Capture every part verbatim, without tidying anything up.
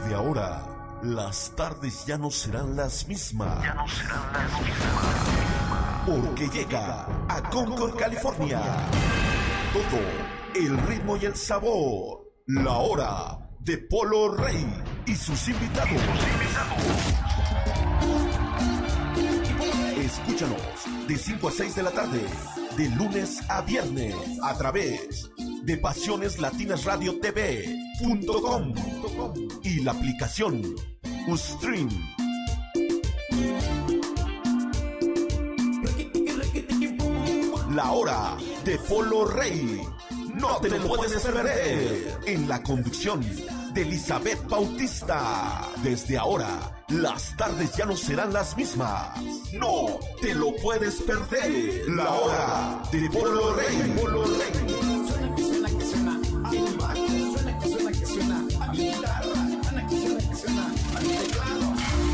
Desde ahora, las tardes ya no serán las mismas. Ya no serán las mismas. Porque llega a Concord, California. Todo, el ritmo y el sabor. La hora de Polo Rey y sus invitados. Escúchanos de cinco a seis de la tarde, de lunes a viernes, a través de Pasiones Latinas Radio T V punto com y la aplicación Ustream. La hora de Polo Rey. No te lo puedes perder. En la conducción de Elizabeth Bautista. Desde ahora, las tardes ya no serán las mismas. No te lo puedes perder. La hora de Polo Rey. Polo Rey. Suena que suena que suena a mi bajo, suena que suena que suena a mi guitarra, suena que suena que suena a mi teclado.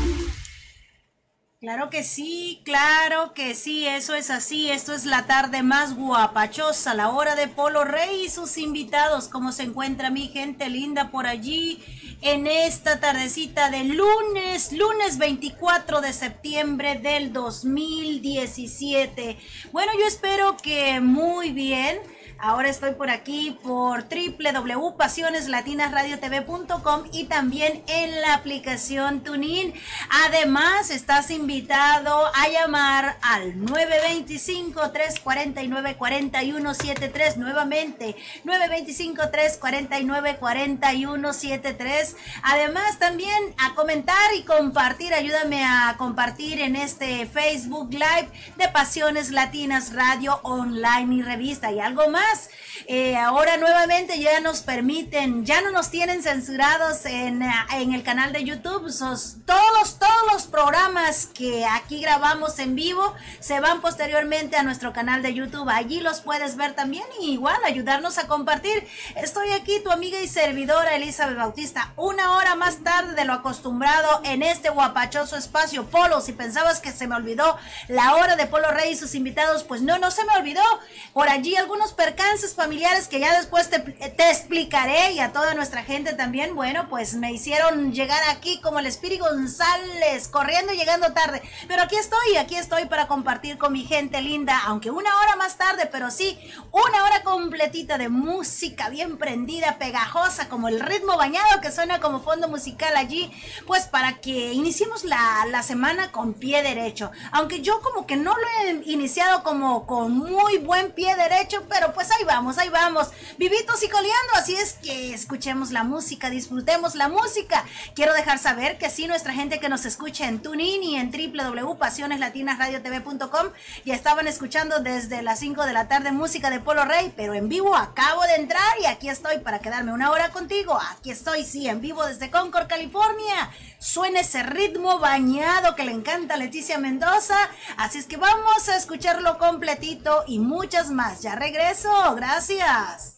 Claro que sí, claro que sí, eso es así. Esto es la tarde más guapachosa, la hora de Polo Rey y sus invitados. ¿Cómo se encuentra mi gente linda por allí en esta tardecita de lunes, lunes veinticuatro de septiembre del dos mil diecisiete? Bueno, yo espero que muy bien. Ahora estoy por aquí por doble u doble u doble u punto pasiones latinas radio t v punto com y también en la aplicación TuneIn. Además, estás invitado a llamar al nueve dos cinco, tres cuatro nueve, cuatro uno siete tres. Nuevamente, nueve dos cinco, tres cuatro nueve, cuatro uno siete tres. Además, también a comentar y compartir. Ayúdame a compartir en este Facebook Live de Pasiones Latinas Radio Online y Revista. Y algo más. Eh, ahora nuevamente ya nos permiten, ya no nos tienen censurados en, en el canal de YouTube. Sos, todos, todos los programas que aquí grabamos en vivo se van posteriormente a nuestro canal de YouTube. Allí los puedes ver también y igual ayudarnos a compartir. Estoy aquí, tu amiga y servidora Elizabeth Bautista, una hora más tarde de lo acostumbrado en este guapachoso espacio. Polo, si pensabas que se me olvidó la hora de Polo Rey y sus invitados, pues no, no se me olvidó. Por allí algunos percances familiares que ya después te, te explicaré, y a toda nuestra gente también. Bueno, pues me hicieron llegar aquí como el Espíritu González, corriendo y llegando tarde, pero aquí estoy, aquí estoy para compartir con mi gente linda, aunque una hora más tarde, pero sí, una hora completita de música bien prendida, pegajosa, como el ritmo bañado que suena como fondo musical allí, pues para que iniciemos la, la semana con pie derecho, aunque yo como que no lo he iniciado como con muy buen pie derecho, pero pues ahí vamos, ahí vamos, vivitos y coleando. Así es que escuchemos la música, disfrutemos la música. Quiero dejar saber que sí, nuestra gente que nos escucha en TuneIn y en doble u doble u doble u punto pasiones latinas radio t v punto com ya estaban escuchando desde las cinco de la tarde música de Polo Rey, pero en vivo acabo de entrar y aquí estoy para quedarme una hora contigo. Aquí estoy, sí, en vivo desde Concord, California. Suena ese ritmo bañado que le encanta a Leticia Mendoza, así es que vamos a escucharlo completito y muchas más. Ya regreso, gracias.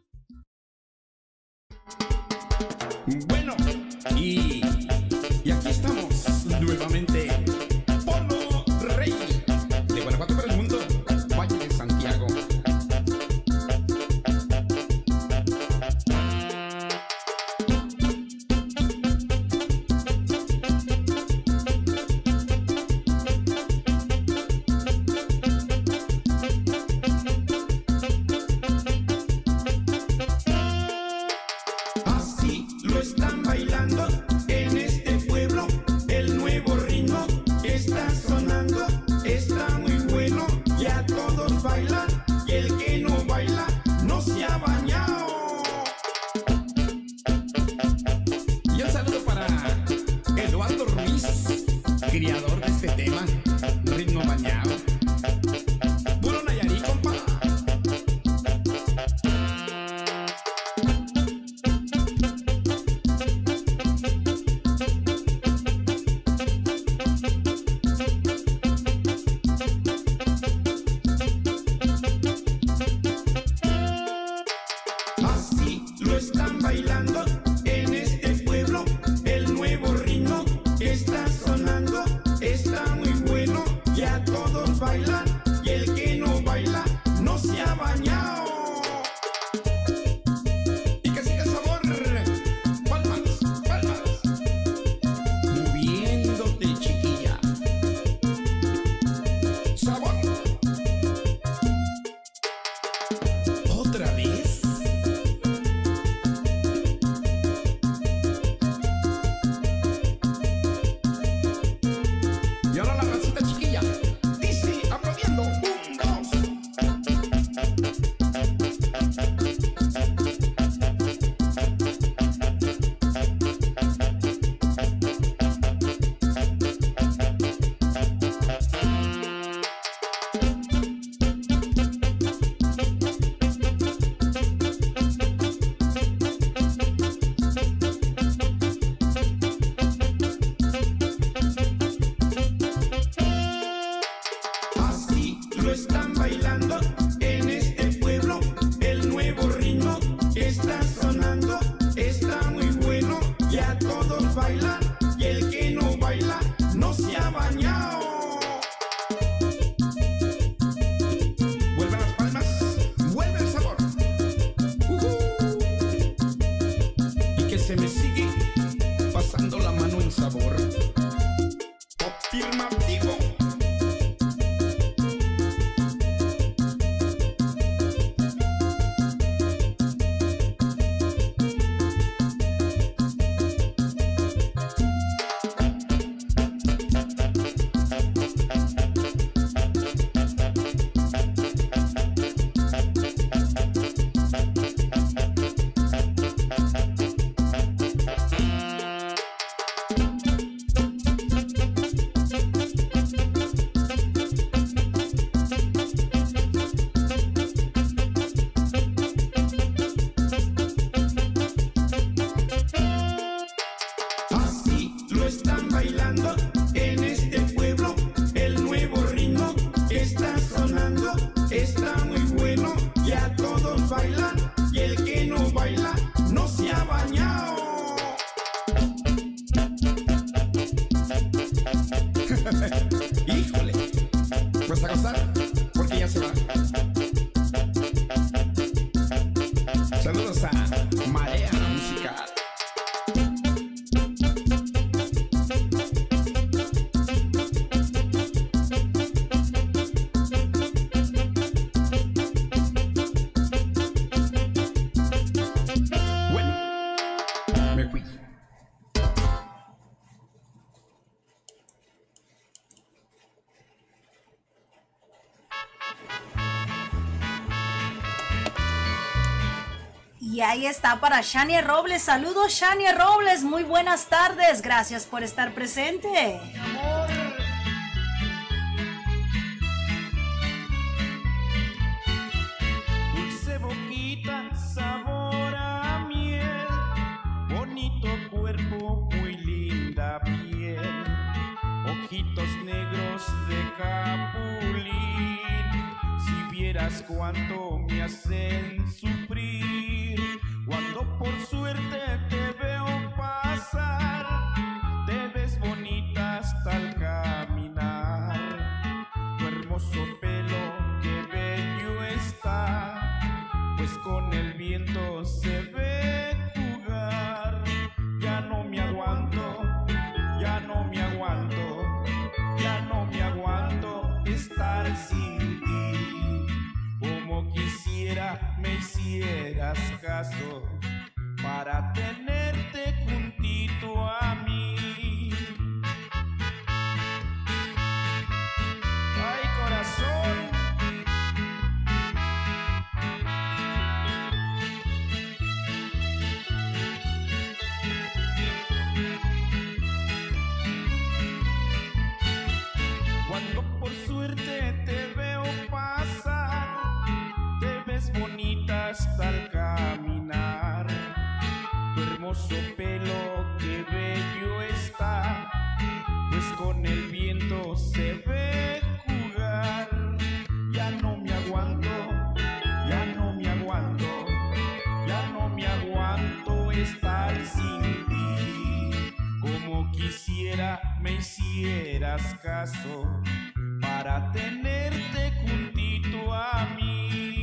Bueno, y, y aquí estamos nuevamente. Polo Rey, de Guanajuato para el mundo, Valle de Santiago. Así lo estamos está muy bueno, ya todos bailan, y el que no baila no se ha bañado. Híjole, pues a gozar, porque ya se va. Saludos a Marea Musical. Y ahí está para Shania Robles. Saludos, Shania Robles. Muy buenas tardes. Gracias por estar presente. Amor. Dulce boquita, sabor a miel. Bonito cuerpo, muy linda piel. Ojitos negros de capulín. Si vieras cuánto me hacen sufrir. Cuando por suerte te veo pasar, te ves bonita hasta al caminar. Tu hermoso pelo, qué bello está, pues con el viento se ve jugar. Ya no me aguanto, ya no me aguanto, ya no me aguanto estar sin ti. Como quisiera me hicieras caso para tenerte juntito a mí. Ay, corazón. Cuando por suerte te veo pasar, te ves bonita hasta al caminar. Tu hermoso pelo, qué bello está, pues con el viento se ve jugar. Ya no me aguanto, ya no me aguanto, ya no me aguanto estar sin ti. Como quisiera me hicieras caso para tenerte juntito a mí.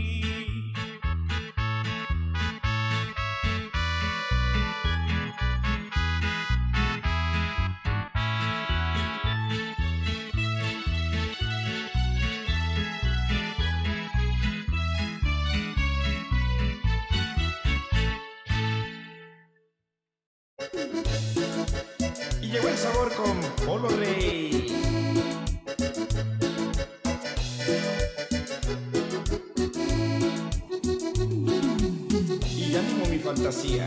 Y llegó el sabor con Polo Rey. Y animo mi fantasía.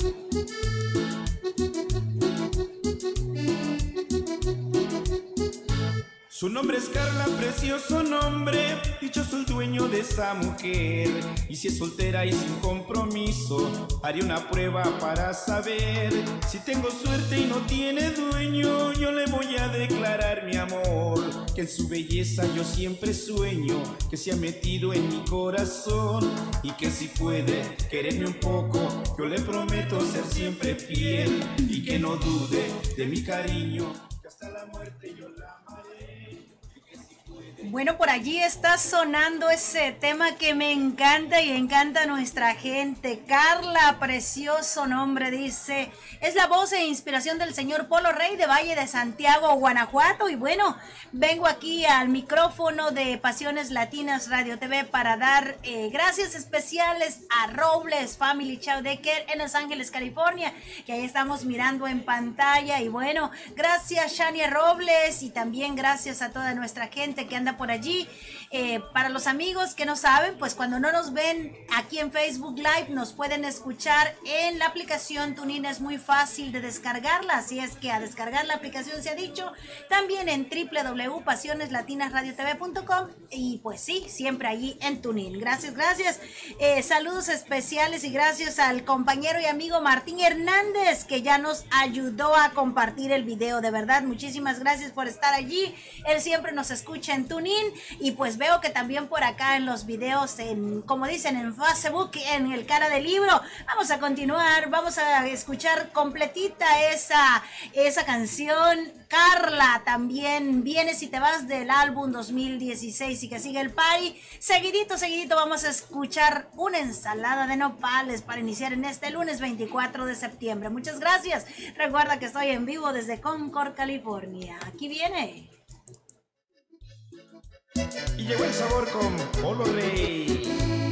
Su nombre es Carla, precioso nombre, dichoso el dueño de esa mujer. Y si es soltera y sin compromiso, haré una prueba para saber. Si tengo suerte y no tiene dueño, yo le voy a declarar mi amor. Que en su belleza yo siempre sueño, que se ha metido en mi corazón. Y que si puede quererme un poco, yo le prometo ser siempre fiel. Y que no dude de mi cariño, que hasta la muerte yo la amaré. Bueno, por allí está sonando ese tema que me encanta y encanta a nuestra gente. Carla, precioso nombre, dice. Es la voz e inspiración del señor Polo Rey de Valle de Santiago, Guanajuato. Y bueno, vengo aquí al micrófono de Pasiones Latinas Radio T V para dar eh, gracias especiales a Robles Family Chowdecker en Los Ángeles, California, que ahí estamos mirando en pantalla. Y bueno, gracias Shania Robles y también gracias a toda nuestra gente que anda por allí. Eh, para los amigos que no saben, pues cuando no nos ven aquí en Facebook Live, nos pueden escuchar en la aplicación TuneIn. Es muy fácil de descargarla, así es que a descargar la aplicación se ha dicho. También en w w w punto pasiones latinas radio t v punto com y pues sí, siempre allí en TuneIn. Gracias, gracias. Eh, saludos especiales y gracias al compañero y amigo Martín Hernández que ya nos ayudó a compartir el video. De verdad, muchísimas gracias por estar allí. Él siempre nos escucha en TuneIn Berlín. Y pues veo que también por acá en los videos, en, como dicen en Facebook, en el cara del libro. Vamos a continuar, vamos a escuchar completita esa, esa canción. Carla también viene Si te vas del álbum dos mil dieciséis y que sigue el party. Seguidito, seguidito vamos a escuchar una ensalada de nopales para iniciar en este lunes veinticuatro de septiembre. Muchas gracias. Recuerda que estoy en vivo desde Concord, California. Aquí viene. Y llegó el sabor con Polo Rey.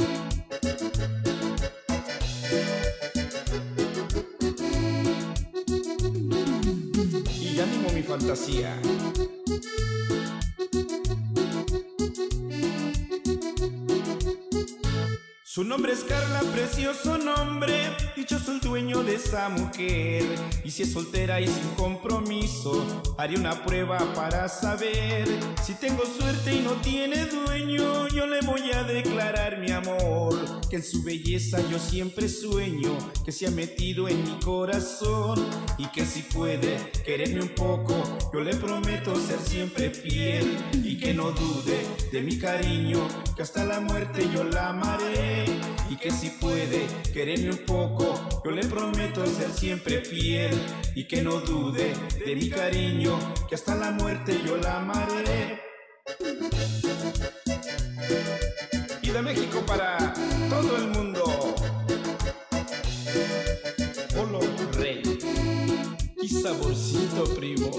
Y animo mi fantasía. Su nombre es Carla, precioso nombre, dichoso el dueño de esa mujer. Y si es soltera y sin compromiso, haré una prueba para saber. Si tengo suerte y no tiene dueño, yo le voy a declarar mi amor. Que en su belleza yo siempre sueño, que se ha metido en mi corazón. Y que si puede quererme un poco, yo le prometo ser siempre fiel. Y que no dude de mi cariño, que hasta la muerte yo la amaré. Y que si puede quererme un poco, yo le prometo ser siempre fiel. Y que no dude de mi cariño, que hasta la muerte yo la amaré. Y de México para todo el mundo, Polo Rey y saborcito primo.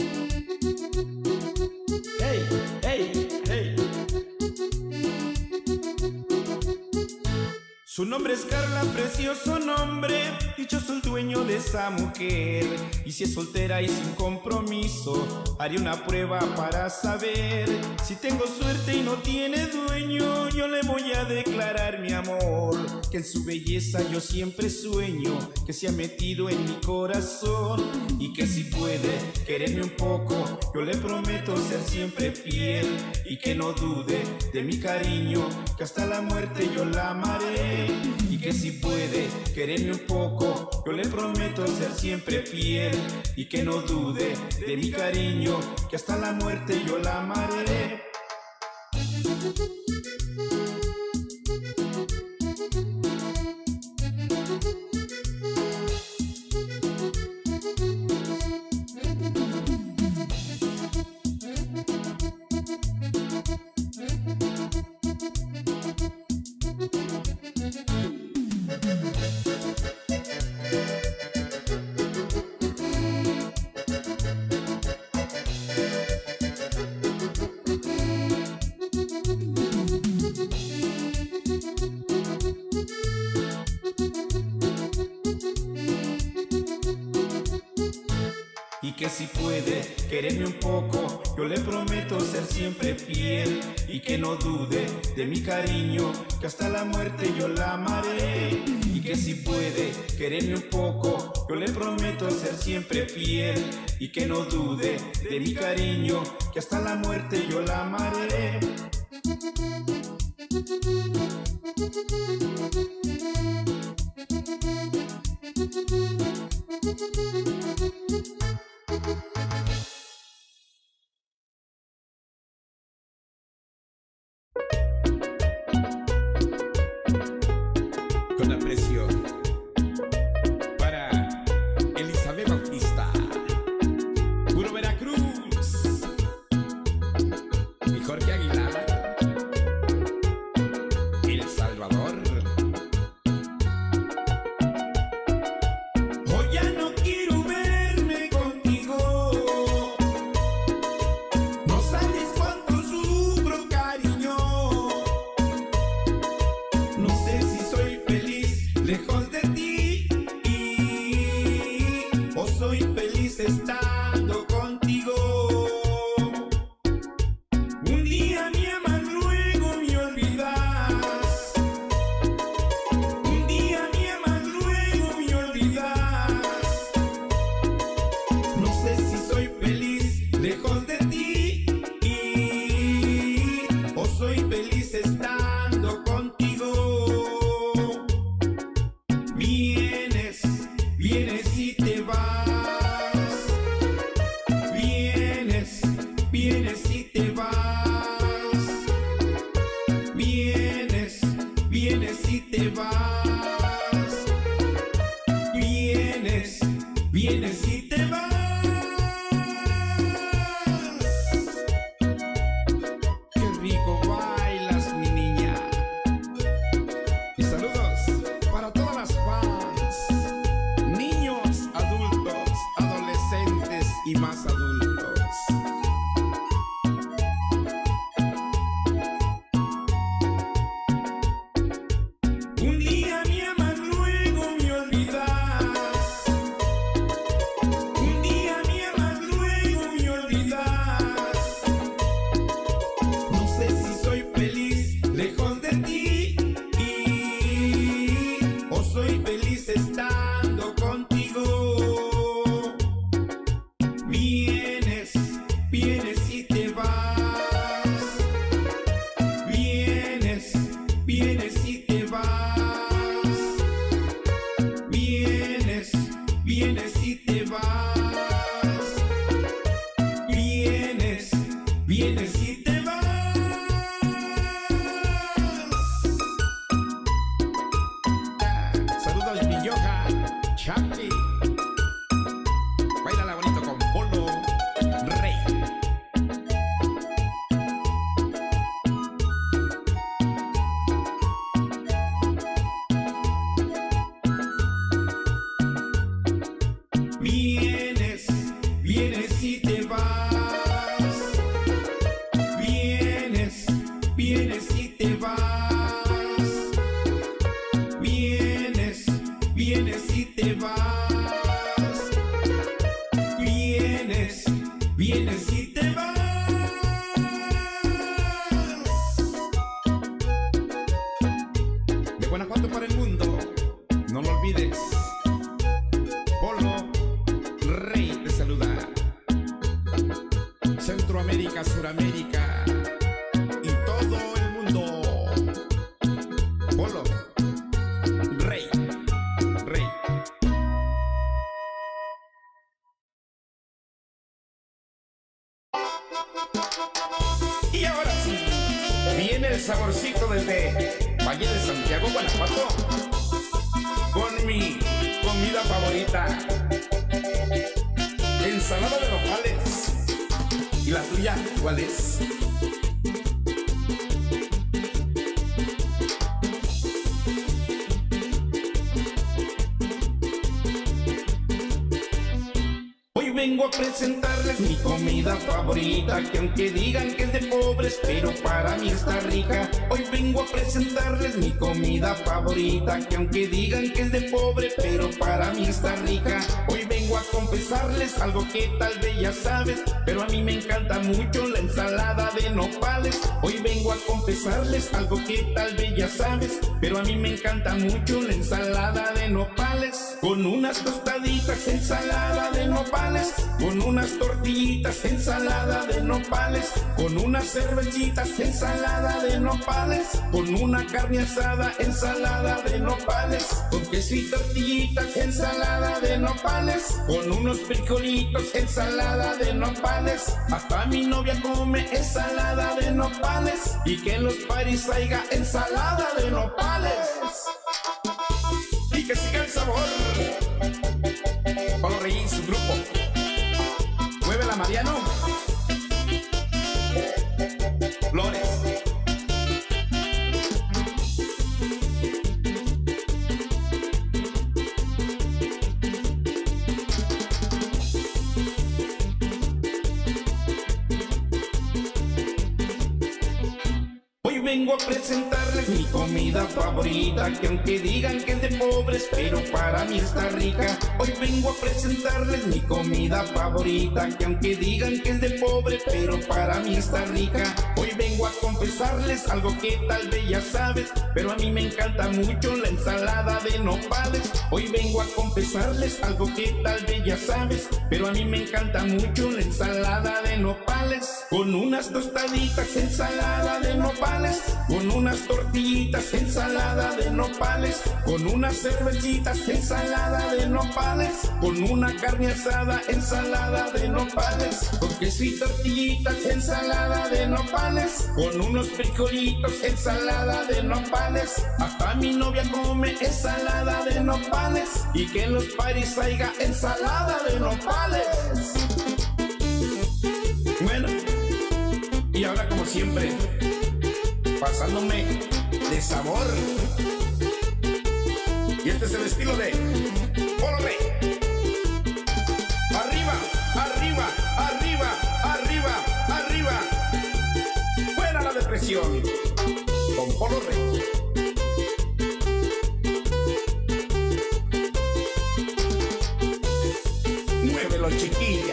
Hey, hey, hey. Su nombre es Carla, precioso nombre, dichoso el dueño de esa mujer. Y si es soltera y sin compromiso, haré una prueba para saber. Si tengo suerte y no tiene dueño, yo le voy a declarar mi amor. Que en su belleza yo siempre sueño, que se ha metido en mi corazón. Y que si puede quererme un poco, yo le prometo ser siempre fiel. Y que no dude de mi cariño, que hasta la muerte yo la amaré. Y que si puede quererme un poco, yo le prometo ser siempre fiel. Y que no dude de mi cariño, que hasta la muerte yo la amaré. Que si puede quererme un poco, yo le prometo ser siempre fiel. Y que no dude de mi cariño, que hasta la muerte yo la amaré. Y que si puede quererme un poco, yo le prometo ser siempre fiel. Y que no dude de mi cariño, que hasta la muerte yo la amaré. Con aprecio para Elizabeth Bautista, puro Veracruz, y Jorge Aguilar, El Salvador. Guanajuato para el mundo. No lo olvides. Polo Rey te saluda. Centroamérica, Suramérica y todo el mundo. Polo Rey, Rey. Y ahora sí, viene el saborcito desde Valle de Santiago, Guanajuato, con mi comida favorita, ensalada de nopales. ¿Y la tuya cuál es? Hoy vengo a presentarles mi comida favorita, que aunque digan que es de pobres, pero para mí está rica. Hoy vengo a presentarles mi comida favorita, que aunque digan que es de pobre, pero para mí está rica. Hoy vengo a confesarles algo que tal vez ya sabes, pero a mí me encanta mucho la ensalada de nopales. Hoy vengo a confesarles algo que tal vez ya sabes, pero a mí me encanta mucho la ensalada de nopales. Con unas tostaditas, ensalada de nopales, con unas tortillitas, ensalada de nopales, con unas cervecitas, ensalada de nopales, con una carne asada, ensalada de nopales, con queso y tortillitas, ensalada de nopales, con unos frijolitos, ensalada de nopales. Hasta mi novia come ensalada de nopales, y que en los paris haya ensalada de nopales. Y que siga el sabor. Polo Rey y su grupo. Muévela, Mariano. Flores. Hoy vengo a presentarles mi comida favorita, que aunque digan que es de pobres, pero para mí está rica. Hoy vengo a presentarles mi comida favorita, que aunque digan que es de pobre, pero para mí está rica. Hoy vengo a confesarles algo que tal vez ya sabes, pero a mí me encanta mucho la ensalada de nopales. Hoy vengo a confesarles algo que tal vez ya sabes, pero a mí me encanta mucho la ensalada de nopales. Con unas tostaditas, ensalada de nopales, con unas tortillitas, ensalada de nopales, con unas cervecitas, ensalada de nopales, con una carne asada, ensalada de nopales, con queso y tortillitas, ensalada de nopales, con unos frijolitos, ensalada de nopales. Hasta mi novia come ensalada de nopales, y que en los paris haya ensalada de nopales. Bueno, y ahora como siempre, pasándome de sabor. Y este es el estilo de Polo Rey. Arriba, arriba, arriba, arriba, arriba. Fuera la depresión con Polo Rey. Muévelo, chiquilla.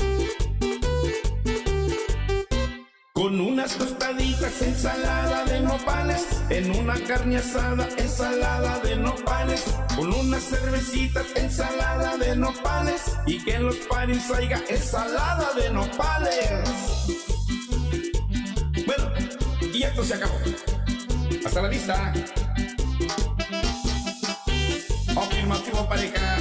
Con unas tostaditas, ensalada de nopales, en una carne asada, ensalada de nopales, con unas cervecitas, ensalada de nopales, y que en los paris haya ensalada de nopales. Bueno, y esto se acabó. Hasta la vista. Afirmativo, pareja.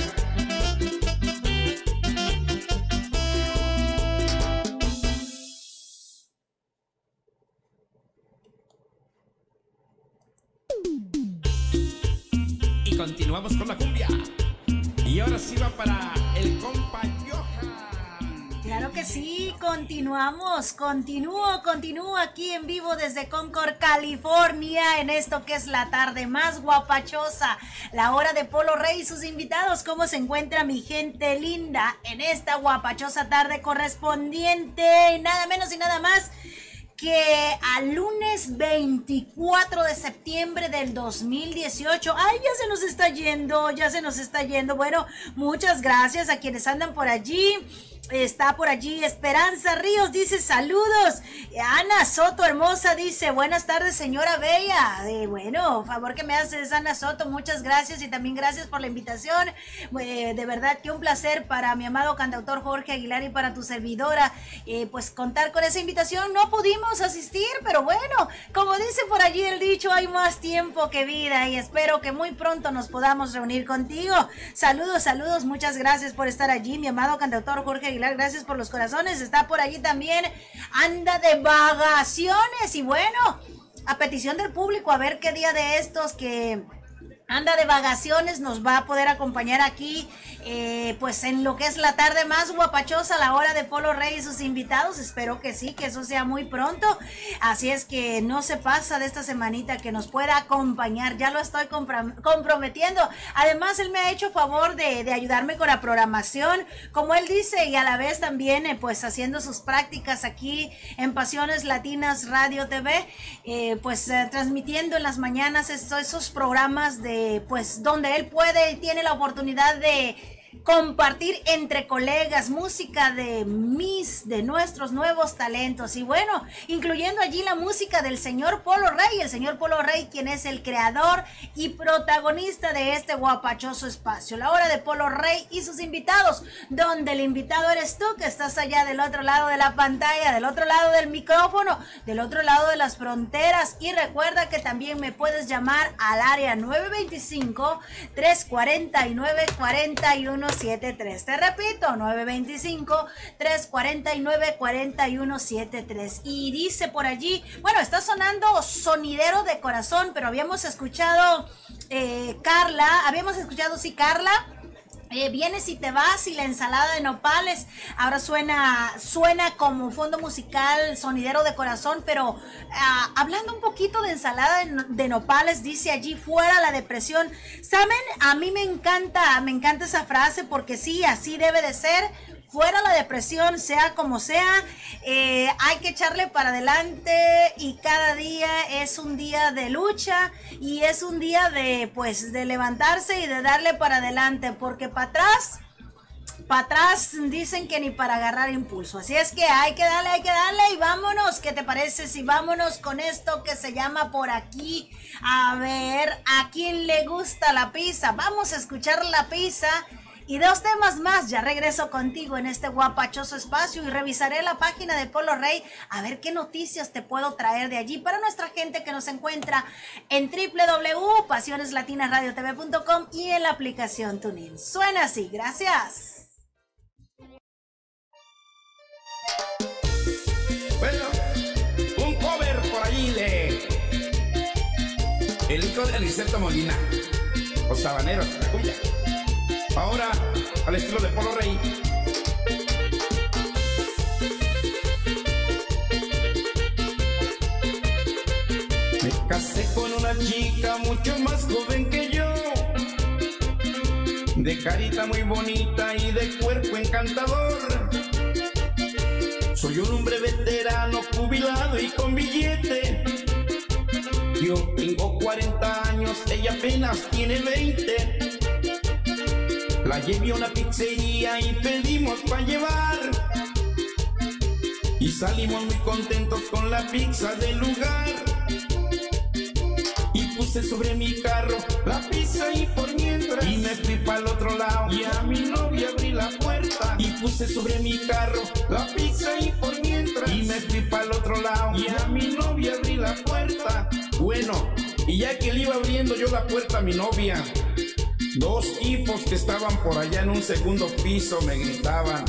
Continuamos con la cumbia. Y ahora sí va para el compa Johan. Claro que sí, continuamos, continúo, continúo aquí en vivo desde Concord, California, en esto que es la tarde más guapachosa, la hora de Polo Rey y sus invitados. ¿Cómo se encuentra mi gente linda en esta guapachosa tarde correspondiente? Nada menos y nada más que al lunes veinticuatro de septiembre del dos mil dieciocho, ay, ya se nos está yendo, ya se nos está yendo. Bueno, muchas gracias a quienes andan por allí. Está por allí Esperanza Ríos, dice saludos. Ana Soto hermosa dice buenas tardes señora Bella. Eh, bueno, favor que me haces Ana Soto, muchas gracias y también gracias por la invitación. Eh, de verdad que un placer para mi amado cantautor Jorge Aguilar y para tu servidora, eh, pues contar con esa invitación. No pudimos asistir, pero bueno, como dice por allí el dicho, hay más tiempo que vida y espero que muy pronto nos podamos reunir contigo. Saludos, saludos, muchas gracias por estar allí, mi amado cantautor Jorge Aguilar. Gracias por los corazones. Está por allí también. Anda de vacaciones. Y bueno, a petición del público, a ver qué día de estos que anda de vacaciones nos va a poder acompañar aquí, eh, pues en lo que es la tarde más guapachosa, la hora de Polo Rey y sus invitados. Espero que sí, que eso sea muy pronto. Así es que no se pasa de esta semanita que nos pueda acompañar. Ya lo estoy comprometiendo. Además, él me ha hecho favor de, de ayudarme con la programación, como él dice, y a la vez también, eh, pues haciendo sus prácticas aquí en Pasiones Latinas Radio T V, eh, pues eh, transmitiendo en las mañanas esos, esos programas de pues donde él puede y tiene la oportunidad de compartir entre colegas música de mis, de nuestros nuevos talentos y bueno, incluyendo allí la música del señor Polo Rey, el señor Polo Rey, quien es el creador y protagonista de este guapachoso espacio, la hora de Polo Rey y sus invitados, donde el invitado eres tú, que estás allá del otro lado de la pantalla, del otro lado del micrófono, del otro lado de las fronteras. Y recuerda que también me puedes llamar al área nueve veinticinco, tres cuarenta y nueve, cuarenta y uno setenta y tres. Te repito, nueve veinticinco, tres cuarenta y nueve, cuarenta y uno setenta y tres. Y dice por allí, bueno, está sonando Sonidero de Corazón, pero habíamos escuchado eh, Carla, habíamos escuchado, sí, Carla. Eh, vienes y te vas y la ensalada de nopales. Ahora suena suena como fondo musical Sonidero de Corazón, pero uh, hablando un poquito de ensalada de, de nopales, dice allí fuera la depresión. ¿Saben? A mí me encanta, me encanta esa frase porque sí, así debe de ser. Fuera la depresión, sea como sea, eh, hay que echarle para adelante y cada día es un día de lucha y es un día de, pues, de levantarse y de darle para adelante, porque para atrás, para atrás dicen que ni para agarrar impulso. Así es que hay que darle, hay que darle y vámonos. ¿Qué te parece si vámonos con esto que se llama por aquí? A ver, ¿a quién le gusta la pizza? Vamos a escuchar la pizza. Y dos temas más, ya regreso contigo en este guapachoso espacio y revisaré la página de Polo Rey a ver qué noticias te puedo traer de allí para nuestra gente que nos encuentra en doble u doble u doble u punto pasiones latinas radio t v punto com y en la aplicación TuneIn. Suena así, gracias. Bueno, un cover por allí de el hijo de Aniceto Molina, los sabaneros, la cumbia. Ahora, al estilo de Polo Rey. Me casé con una chica mucho más joven que yo, de carita muy bonita y de cuerpo encantador. Soy un hombre veterano, jubilado y con billete. Yo tengo cuarenta años, ella apenas tiene veinte. La llevé a una pizzería y pedimos para llevar, y salimos muy contentos con la pizza del lugar. Y puse sobre mi carro la pizza y por mientras, y me fui para el otro lado y a mi novia abrí la puerta. Y puse sobre mi carro la pizza y por mientras, y me fui para el otro lado y a mi novia abrí la puerta. Bueno, y ya que le iba abriendo yo la puerta a mi novia, dos tipos que estaban por allá en un segundo piso me gritaban: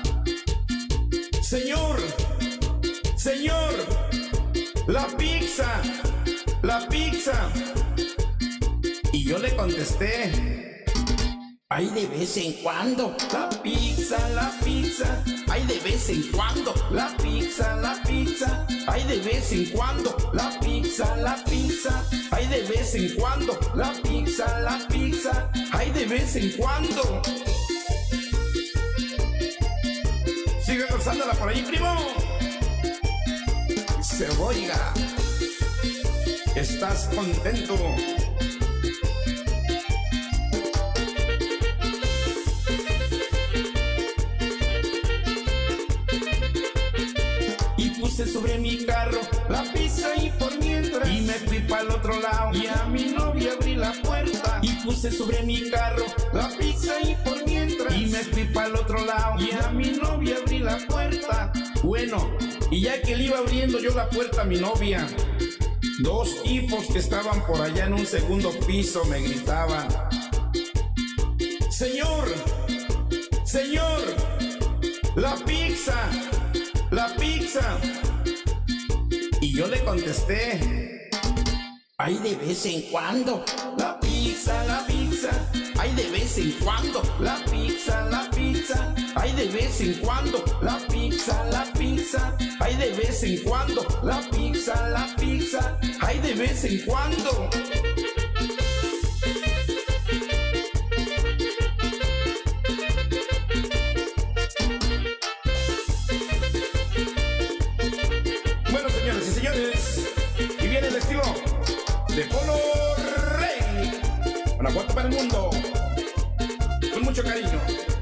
Señor, señor, la pizza, la pizza. Y yo le contesté: ay, de vez en cuando, la pizza, la pizza. Ay, de vez en cuando, la pizza, la pizza. Ay, de vez en cuando, la pizza, la pizza. Ay, de vez en cuando, la pizza, la pizza. Ay, de vez en cuando. Sigue gozándola por ahí, primo. Cebolla, ¿estás contento? Y puse sobre mi carro la pizza y por mientras y me fui para el otro lado y a mi novia abrí la puerta. Y puse sobre mi carro la pizza y por mientras y me fui para el otro lado y a mi novia abrí la puerta. Bueno, y ya que le iba abriendo yo la puerta a mi novia, dos tipos que estaban por allá en un segundo piso me gritaban: Señor, señor, la pizza, la pizza. Y yo le contesté: ay, de vez en cuando, la pizza, la pizza. Ay, de vez en cuando, la pizza, la pizza. Ay, de vez en cuando, la pizza, la pizza. Ay, de vez en cuando, la pizza, la pizza. Ay, de vez en cuando. Bueno, señores y señores, y viene el estilo de Polo Rey. Guanajuato para el mundo, con mucho cariño.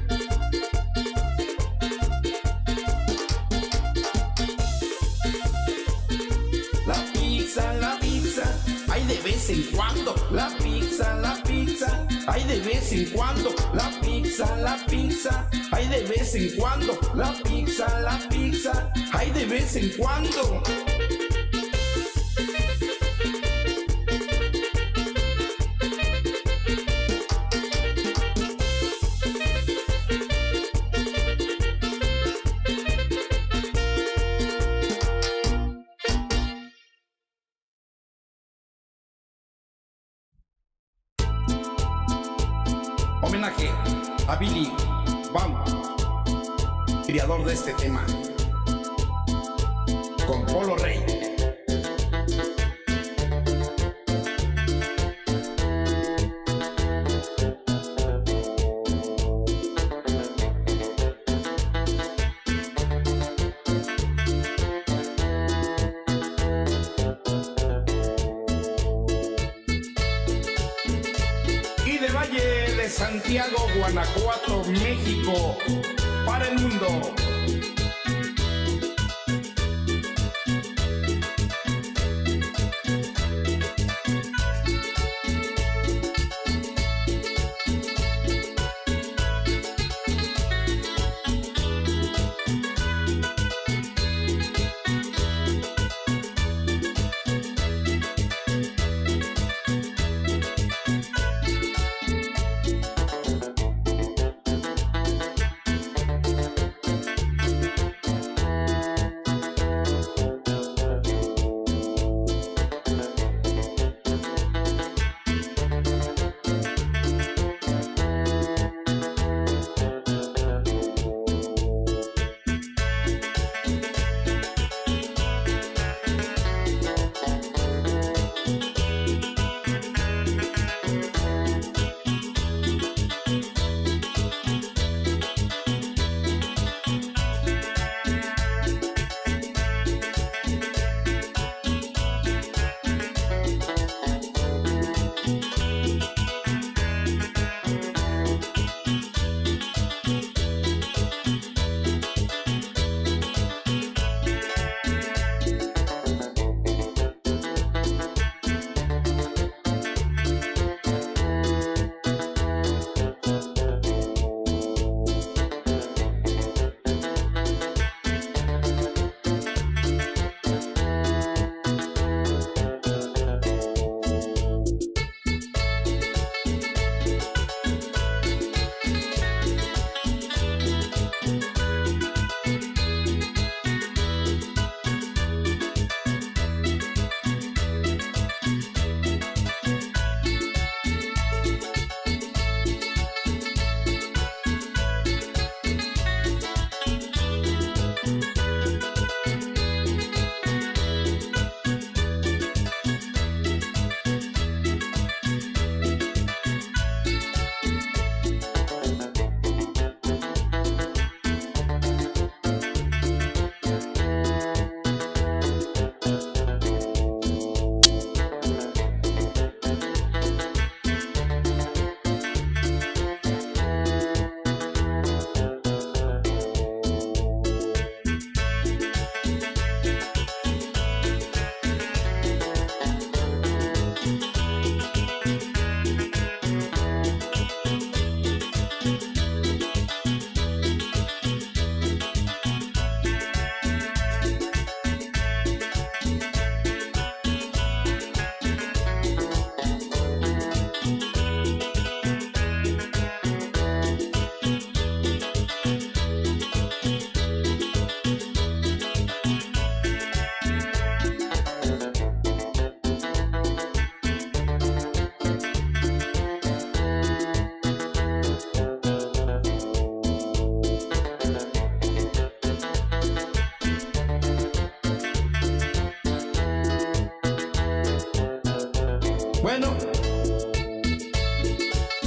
La pizza, la pizza, ay, de vez en cuando. La pizza, la pizza, ay, de vez en cuando. La pizza, la pizza, ay, de vez en cuando. La pizza, la pizza, ay, de vez en cuando. Homenaje a Billy Bam, creador de este tema, con Polo Rey. Valle de Santiago, Guanajuato, México, para el mundo.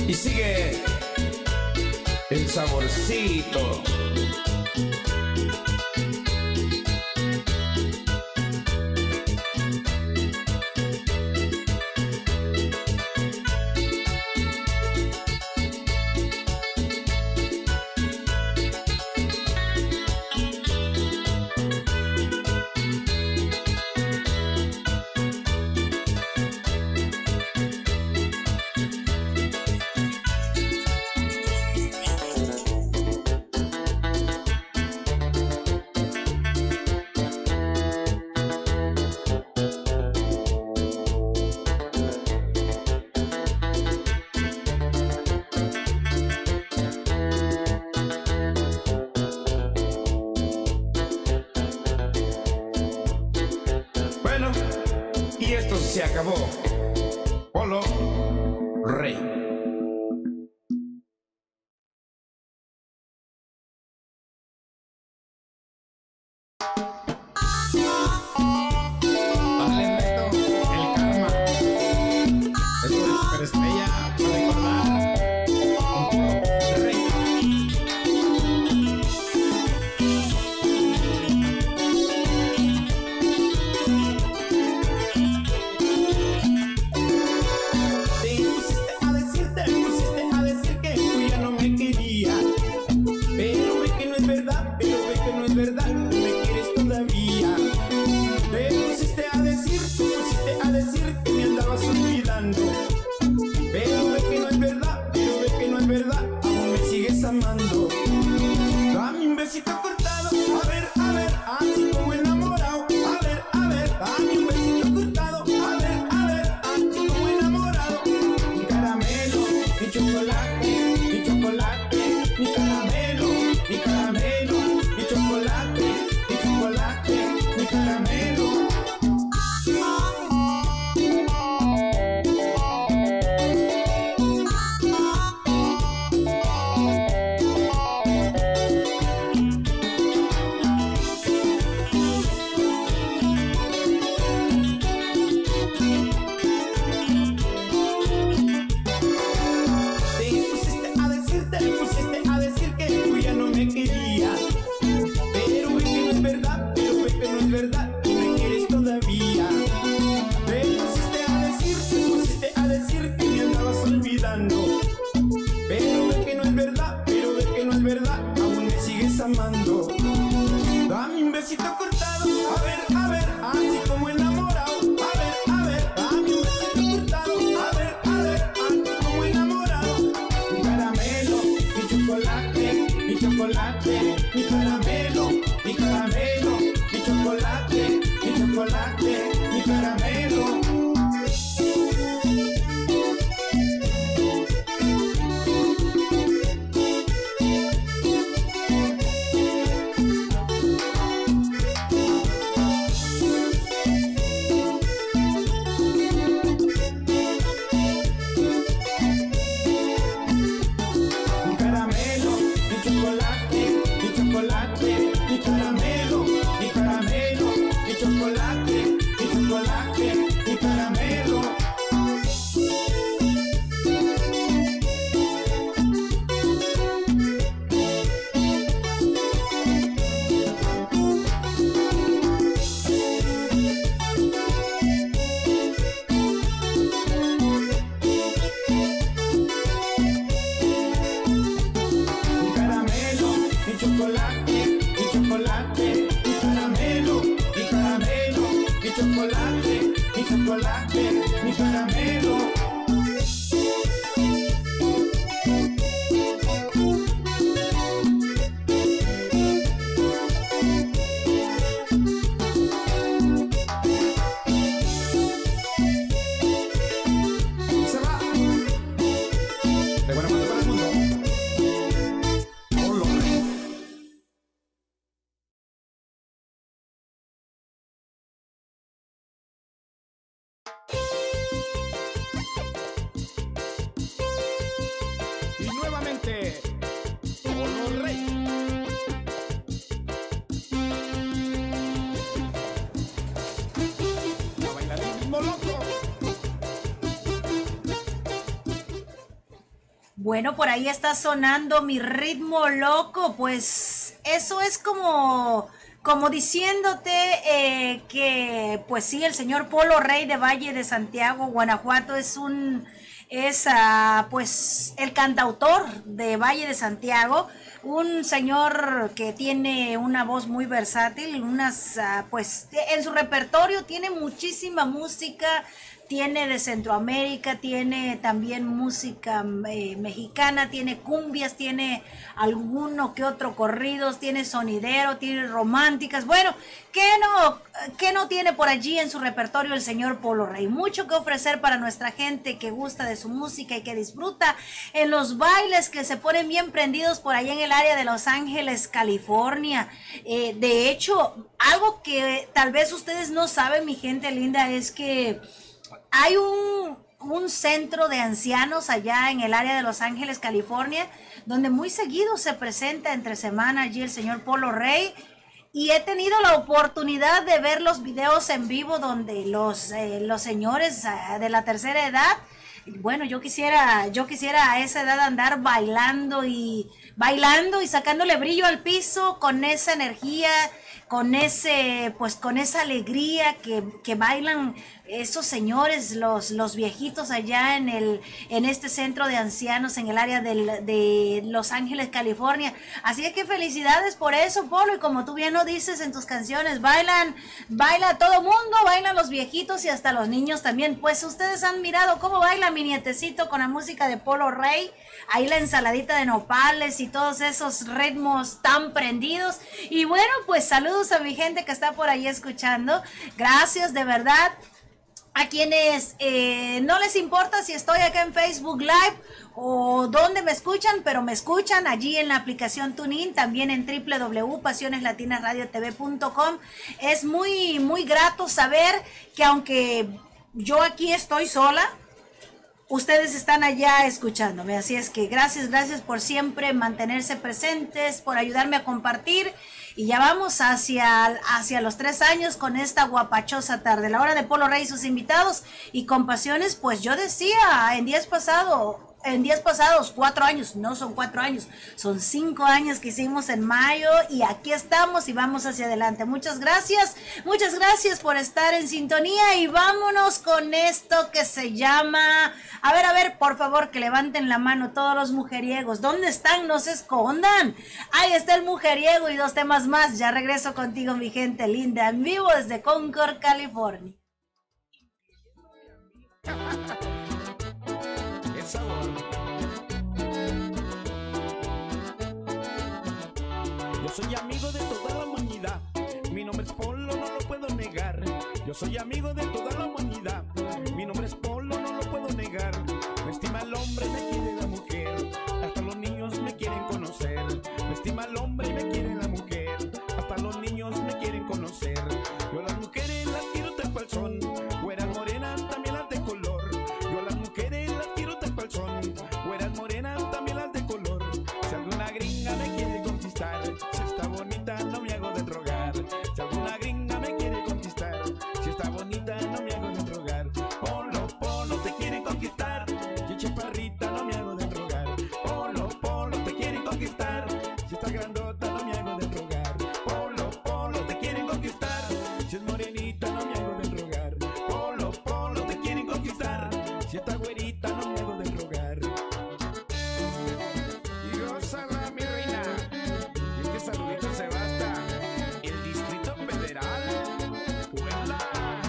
Y sigue el saborcito. Y esto se acabó. Polo Rey. Vale, Neto, el karma. Esto es superestrella para recordar. Con Polo Rey. Bueno, por ahí está sonando Mi Ritmo Loco, pues eso es como, como diciéndote eh, que, pues sí, el señor Polo Rey de Valle de Santiago, Guanajuato, es un, es uh, pues el cantautor de Valle de Santiago, un señor que tiene una voz muy versátil, unas, uh, pues en su repertorio tiene muchísima música. Tiene de Centroamérica, tiene también música eh, mexicana, tiene cumbias, tiene alguno que otro corridos, tiene sonidero, tiene románticas. Bueno, ¿qué no, qué no tiene por allí en su repertorio el señor Polo Rey? Mucho que ofrecer para nuestra gente que gusta de su música y que disfruta en los bailes que se ponen bien prendidos por allá en el área de Los Ángeles, California. Eh, de hecho, algo que tal vez ustedes no saben, mi gente linda, es que hay un, un centro de ancianos allá en el área de Los Ángeles, California, donde muy seguido se presenta entre semana allí el señor Polo Rey. Y he tenido la oportunidad de ver los videos en vivo donde los, eh, los señores eh, de la tercera edad, bueno, yo quisiera, yo quisiera a esa edad andar bailando y bailando y sacándole brillo al piso con esa energía, con ese, pues con esa alegría que, que bailan esos señores, los, los viejitos allá en el, en este centro de ancianos en el área del, de Los Ángeles, California. Así es que felicidades por eso, Polo, y como tú bien lo dices en tus canciones, bailan, baila todo mundo, bailan los viejitos y hasta los niños también. Pues ustedes han mirado cómo baila mi nietecito con la música de Polo Rey, ahí la ensaladita de nopales y todos esos ritmos tan prendidos. Y bueno, pues saludos a mi gente que está por ahí escuchando. Gracias de verdad. A quienes eh, no les importa si estoy acá en Facebook Live o donde me escuchan, pero me escuchan allí en la aplicación TuneIn, también en w w w punto pasiones latinas radio t v punto com. Es muy, muy grato saber que aunque yo aquí estoy sola, ustedes están allá escuchándome. Así es que gracias, gracias por siempre mantenerse presentes, por ayudarme a compartir. Y ya vamos hacia, hacia los tres años con esta guapachosa tarde. La hora de Polo Rey y sus invitados. Y con pasiones, pues yo decía en días pasados, en días pasados, cuatro años, no son cuatro años, son cinco años que hicimos en mayo y aquí estamos y vamos hacia adelante. Muchas gracias, muchas gracias por estar en sintonía y vámonos con esto que se llama, a ver, a ver, por favor que levanten la mano todos los mujeriegos. ¿Dónde están? No se escondan. Ahí está el mujeriego y dos temas más. Ya regreso contigo, mi gente linda, en vivo desde Concord, California. Yo soy amigo de toda la humanidad, mi nombre es Polo, no lo puedo negar. Yo soy amigo de toda la humanidad, mi nombre es Polo, no lo puedo negar. Me estima el hombre y me quiere la mujer, hasta los niños me quieren conocer. Me estima el hombre y me quiere la mujer, hasta los niños me quieren conocer. Yo a las mujeres las quiero tal cual son, güeras morenas, también las de color. Yo a las mujeres las quiero tal cual son, güeras morenas, también las de color. Si alguna gringa me quiere conquistar, si está bonita no me hago de rogar. Si alguna gringa me quiere conquistar, si está bonita no me hago de rogar. Polo, Polo, te quieren conquistar, y chaparrita no me hago de rogar. Polo, Polo, te quieren conquistar, si está grandota no me hago de rogar. Polo, Polo, te quieren conquistar, si es morenita no me hago de rogar. Polo, Polo, te quieren conquistar, si está güerita no me hago de rogar. Y gózala, mi reina, y este saludito se basta. El Distrito Federal, Puebla.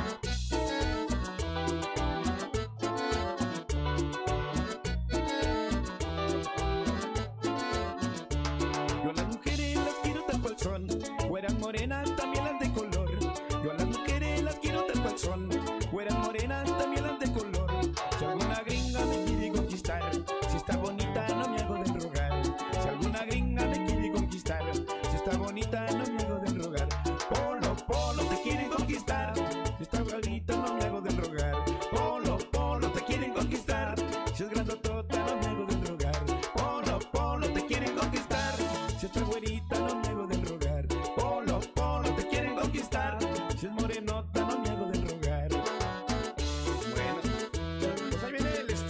Yo a las mujeres las quiero tal cual son, güeras morenas, también las de color. Yo a las mujeres las quiero tal cual son, güeras morenas, también las de color. Si alguna gringa me quiere conquistar, si está bonita no me hago de rogar. Si alguna gringa me quiere conquistar, si está bonita no me hago de rogar. Polo, Polo, te quieren conquistar, si está bonita no me hago de rogar. Polo, Polo, te quieren conquistar, si es grandotota no me hago de rogar. Polo, Polo, te quieren conquistar, si está güerita no me hago de rogar. Polo, Polo, te quieren conquistar, si es morenota no me hago de rogar. Bueno, pues ahí viene el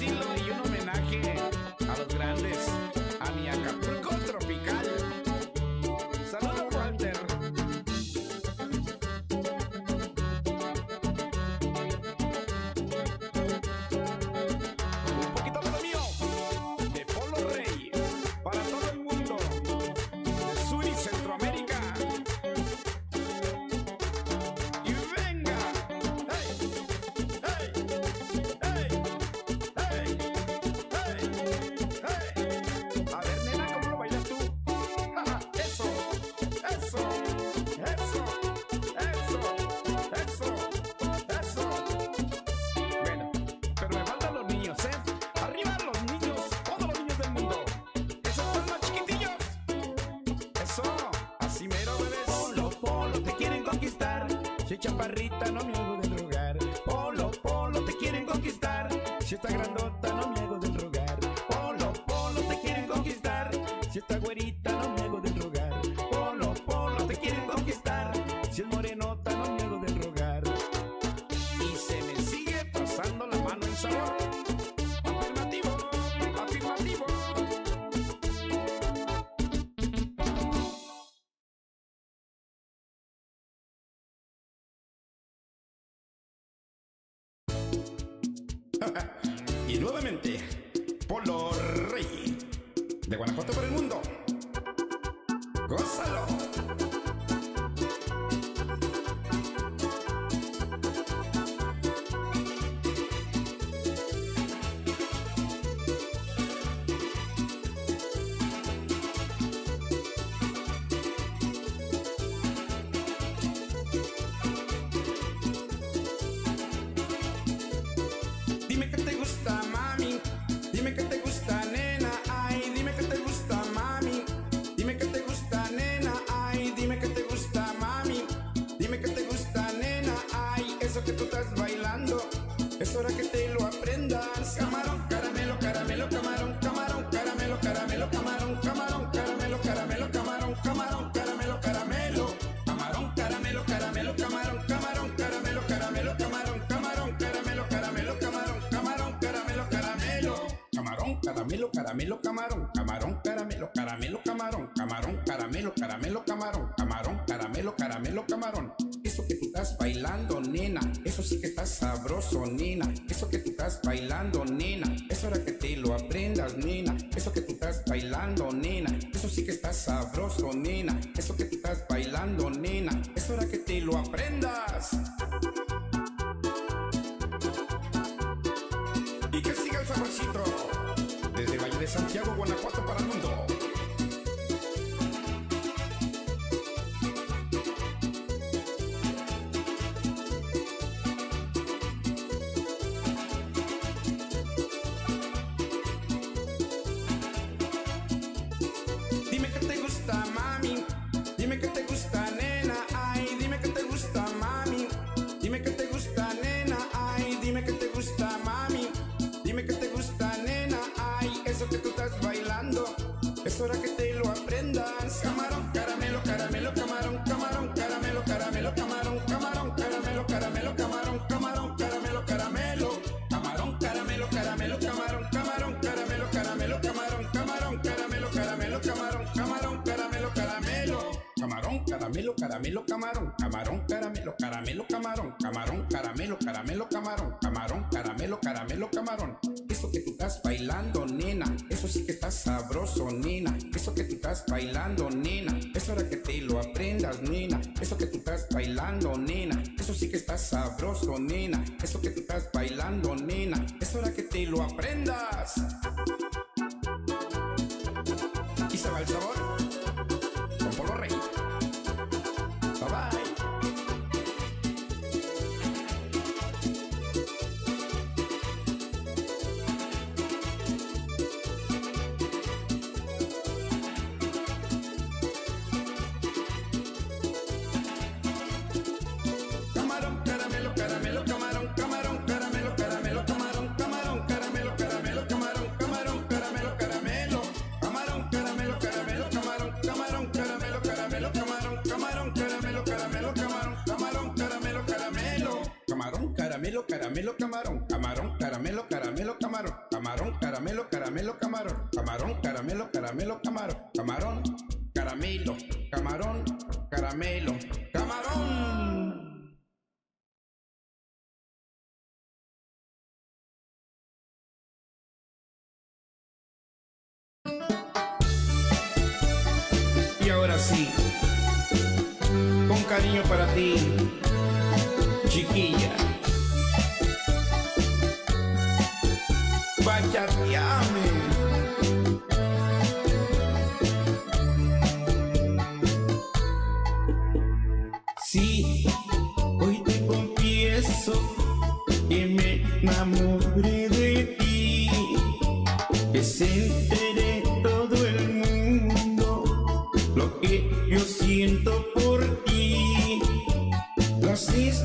Si chaparrita no me hago del rogar. Polo, polo, te quieren conquistar. Si está grandota no me hago del rogar. Polo, polo, te quieren conquistar. Si está güerita no me hago del rogar. Polo, polo, te quieren conquistar. Si es morenota no me hago del rogar. Y se me sigue pasando la mano en sabor. Afirmativo, afirmativo. Y nuevamente, Polo Rey, de Guanajuato para el mundo. ¡Gózalo! Dime que te gusta, mami. Dime que te gusta, nena. Ay, dime que te gusta, mami. Dime que te gusta, nena. Ay, dime que te gusta, mami. Dime que te gusta, nena. Ay, eso que tú estás bailando, es hora que te lo aprendas. Camarón, caramelo, caramelo, camarón, camarón, caramelo, caramelo, camarón, camarón, caramelo, caramelo, camarón, camarón, caramelo, caramelo. Camarón, caramelo, caramelo, camarón, camarón, caramelo, caramelo, camarón, camarón, caramelo, caramelo, camarón, camarón, caramelo, caramelo. Camarón, caramelo, caramelo, camarón, camarón, caramelo, caramelo, camarón, camarón, caramelo, caramelo, camarón, camarón, caramelo, caramelo, camarón. Eso que tú estás bailando, nena, eso sí que está sabroso, nena. Eso que tú estás bailando, nena, es hora que te lo aprendas, nena. Eso que tú estás bailando, nena, eso sí que está sabroso, nena. Eso que tú estás bailando, nena, es hora que te lo aprendas. Y que siga el saborcito, desde Valle de Santiago, Guanajuato para el mundo. Dime que te gusta, mami. Dime que te gusta, nena. Ay, dime que te gusta, mami. Dime que te gusta, nena. Ay, dime que te gusta, mami. Dime que te gusta, nena. Ay, eso que tú estás bailando, es hora que te lo aprendas. Camarón, caramelo, caramelo, camarón, camarón, caramelo, caramelo, camarón, camarón, caramelo, caramelo, camarón, camarón, caramelo, caramelo. Camarón, caramelo, caramelo, camarón, camarón, caramelo, caramelo, camarón, camarón, caramelo, caramelo, camarón, camarón, caramelo, caramelo. Camarón, caramelo, caramelo, camarón, camarón, caramelo, caramelo, camarón, camarón, caramelo, caramelo, camarón, camarón, caramelo, caramelo, camarón. Eso que tú estás bailando, nena, eso sí que está sabroso, nena. Eso que tú estás bailando, nena, es hora que te lo aprendas, nena. Eso que tú estás bailando, nena, eso sí que está sabroso, nena. Eso que tú estás bailando, nena, es hora que te lo aprendas. Y se va el sabor con Polo Rey. Bye bye. Camarón, caramelo, caramelo, camarón, camarón, caramelo, caramelo, camarón, camarón, caramelo, caramelo, camarón, camarón, caramelo, caramelo, camarón, caramelo, caramelo, camarón, camarón, caramelo, caramelo, camarón, camarón, caramelo, caramelo, camarón, camarón, caramelo, caramelo, camarón, caramelo, caramelo, camarón, camarón, caramelo, caramelo, camarón, camarón, caramelo, caramelo, camarón, camarón, caramelo, caramelo, camarón, camarón, caramelo, camarón, caramelo, camarón. Y ahora sí, con cariño para ti, chiquilla. Bachateame. Sí, hoy te confieso que me enamoré de ti, que se entere todo el mundo lo que yo siento por ti. Las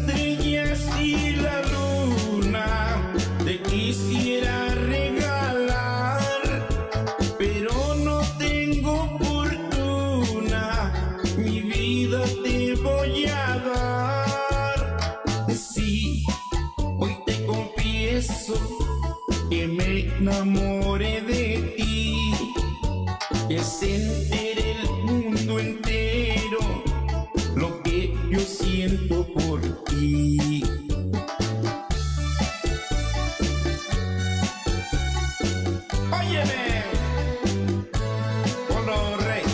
que me enamore de ti, que se entere el mundo entero lo que yo siento por ti. Óyeme, Polo Rey.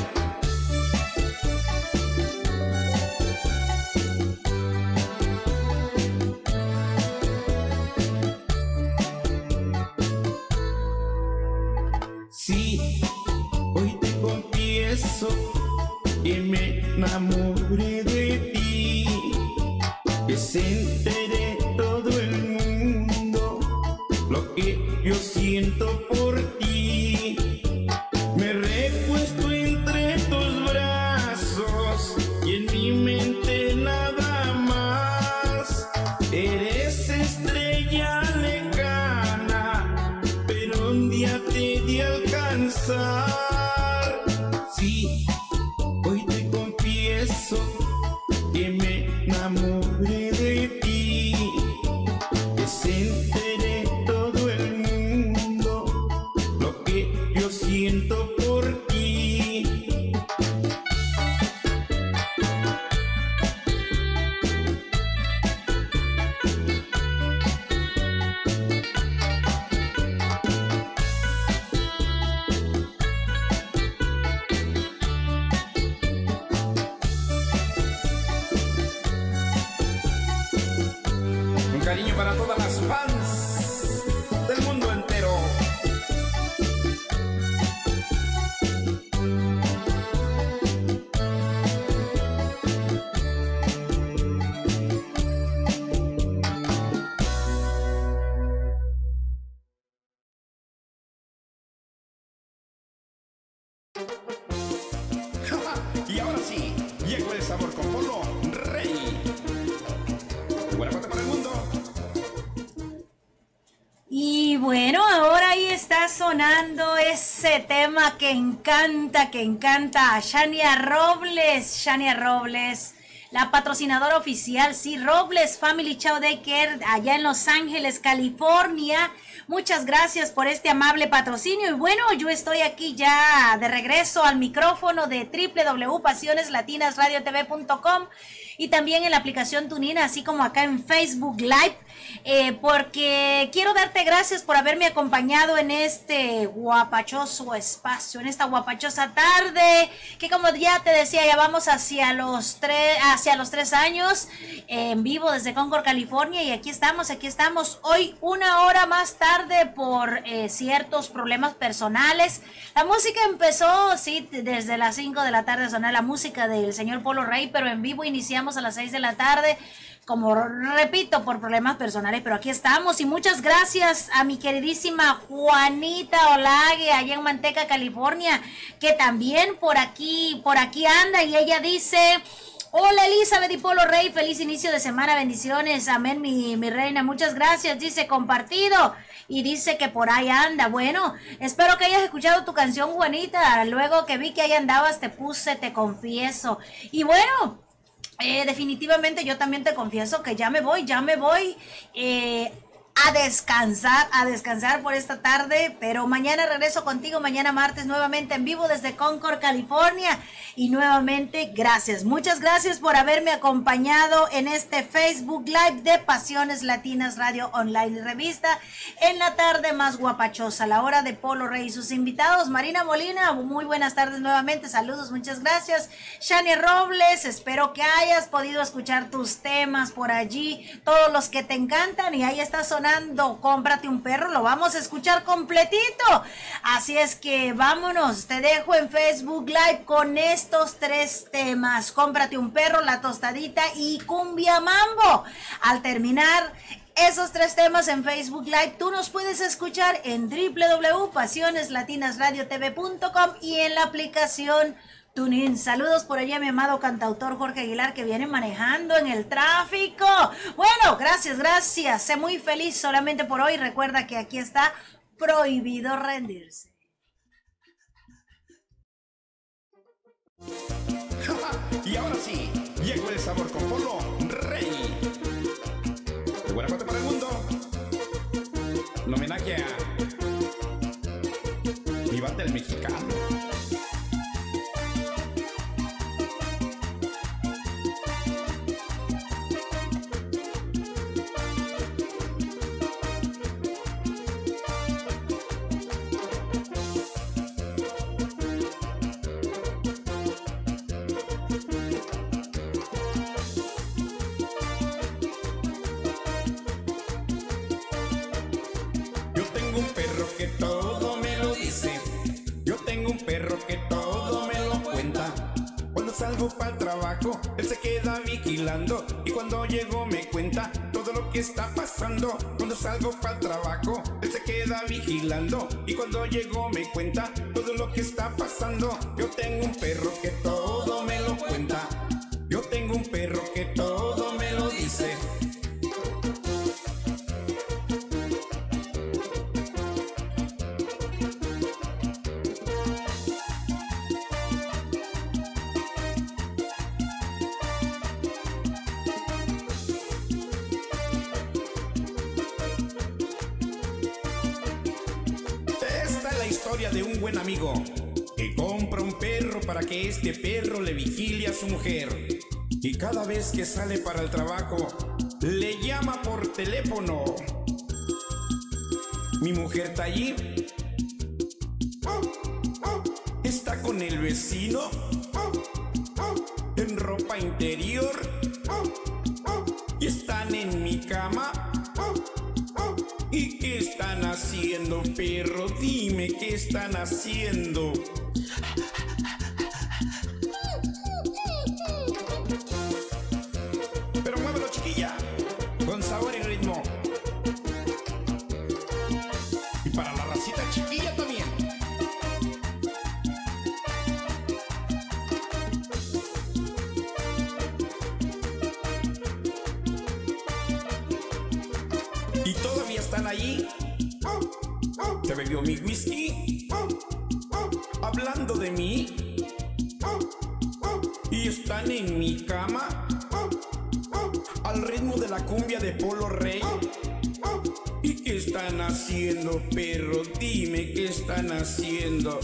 Sí, hoy te confieso que me enamoré de ti, que se entere todo el mundo lo que yo siento por ti. Me he repuesto entre tus brazos y en mi mente nada más. Eres estrella lejana, pero un día te di a alcanzar. Sí, hoy te confieso que me enamoré de ti, que se entere todo el mundo lo que yo siento por ti. Un cariño para todas las fans del mundo entero. Y ahora sí, llegó el sabor con Polo Rey. Buena cuenta para el mundo. Y bueno, ahora ahí está sonando ese tema que encanta, que encanta a Shania Robles. Shania Robles, la patrocinadora oficial, sí, Robles Family Child Daycare, allá en Los Ángeles, California. Muchas gracias por este amable patrocinio. Y bueno, yo estoy aquí ya de regreso al micrófono de doble u doble u doble u punto pasiones latinas radio t v punto com y también en la aplicación TuneIn, así como acá en Facebook Live, eh, porque quiero darte gracias por haberme acompañado en este guapachoso espacio, en esta guapachosa tarde, que como ya te decía, ya vamos hacia los tres, hacia los tres años, eh, en vivo desde Concord, California, y aquí estamos, aquí estamos, hoy una hora más tarde por eh, ciertos problemas personales. La música empezó, sí, desde las cinco de la tarde a sonar la música del señor Polo Rey, pero en vivo iniciamos a las seis de la tarde, como repito, por problemas personales, pero aquí estamos. Y muchas gracias a mi queridísima Juanita Olague, allá en Manteca, California, que también por aquí, por aquí anda, y ella dice: hola Elizabeth y Polo Rey, feliz inicio de semana, bendiciones, amén, mi, mi reina, muchas gracias, dice compartido, y dice que por ahí anda. Bueno, espero que hayas escuchado tu canción, Juanita, luego que vi que ahí andabas te puse Te Confieso, y bueno, eh, definitivamente yo también te confieso que ya me voy, ya me voy, eh... a descansar, a descansar por esta tarde, pero mañana regreso contigo, mañana martes nuevamente en vivo desde Concord, California, y nuevamente gracias, muchas gracias por haberme acompañado en este Facebook Live de Pasiones Latinas Radio Online y Revista, en la tarde más guapachosa, la hora de Polo Rey y sus invitados. Marina Molina, muy buenas tardes nuevamente, saludos, muchas gracias. Shania Robles, espero que hayas podido escuchar tus temas por allí, todos los que te encantan, y ahí está sonando Cómprate un Perro, lo vamos a escuchar completito, así es que vámonos, te dejo en Facebook Live con estos tres temas: Cómprate un Perro, La Tostadita y Cumbia Mambo. Al terminar esos tres temas en Facebook Live, tú nos puedes escuchar en doble u doble u doble u punto pasiones latinas radio t v punto com y en la aplicación TuneIn. Saludos por allá a mi amado cantautor Jorge Aguilar, que viene manejando en el tráfico. Bueno, gracias, gracias. Sé muy feliz solamente por hoy. Recuerda que aquí está Prohibido Rendirse. Y ahora sí, llegó el sabor con Polo Rey. Buena parte para el mundo. Un homenaje a del mexicano. Para el trabajo, él se queda vigilando y cuando llego me cuenta todo lo que está pasando. Cuando salgo para el trabajo, él se queda vigilando y cuando llego me cuenta todo lo que está pasando. Yo tengo un perro que todo me lo cuenta. Yo tengo un perro que todo me lo dice. De un buen amigo que compra un perro para que este perro le vigile a su mujer y cada vez que sale para el trabajo le llama por teléfono. Mi mujer está allí, está con el vecino en ropa interior y están en mi cama. ¿Y qué están haciendo, perro? Dime, ¿qué están haciendo? Pero muévelo, chiquilla, con sabor y ritmo. Y para la racita chiquilla también. Y todavía están allí. Se bebió mi whisky, hablando de mí, y están en mi cama, al ritmo de la cumbia de Polo Rey. ¿Y qué están haciendo, perro? Dime, ¿qué están haciendo?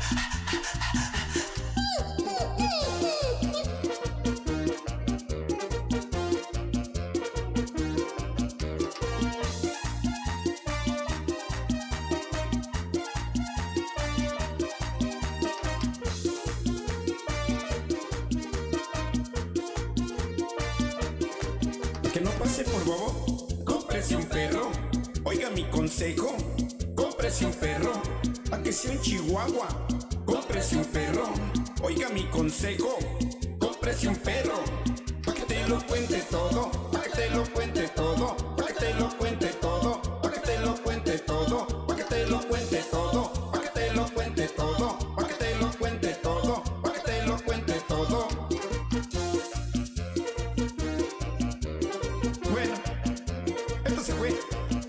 Que no pase por bobo, cómprese un perro. Oiga mi consejo, cómprese un perro. A que sea un chihuahua, cómprese un perro. Oiga mi consejo, cómprese un perro. Pa' que te lo cuente todo, pa' que te lo cuente todo, pa' que te lo cuente todo, pa' que te lo cuente todo, pa' que te lo cuente todo, pa' que te lo cuente todo, pa' que te lo cuente todo, pa' que te lo cuente todo. Bueno, esto se fue.